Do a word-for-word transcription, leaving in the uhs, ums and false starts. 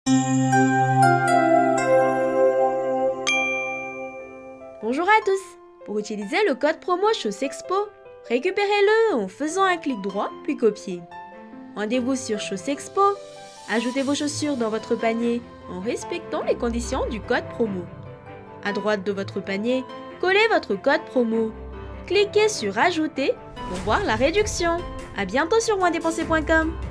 Bonjour à tous! Pour utiliser le code promo CHOSSEXPO, récupérez-le en faisant un clic droit puis copier. Rendez-vous sur CHOSSEXPO, ajoutez vos chaussures dans votre panier en respectant les conditions du code promo. À droite de votre panier, collez votre code promo. Cliquez sur Ajouter pour voir la réduction. À bientôt sur moins dépenser point com.